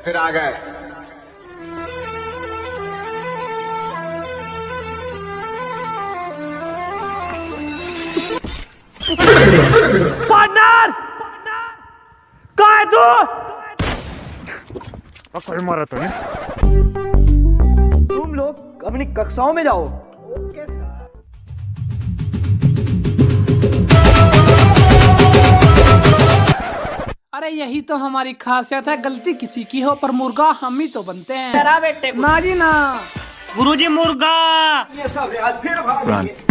फिर आ गए। पार्टनर कहाँ है तू? कोई मारा तो नहीं। तुम लोग अपनी कक्षाओं में जाओ। Okay sir. अरे यही तो हमारी खासियत है, गलती किसी की हो पर मुर्गा हम ही तो बनते हैं। तेरा बेटे ना जी ना। गुरुजी मुर्गा। ये सब आज फिर भाग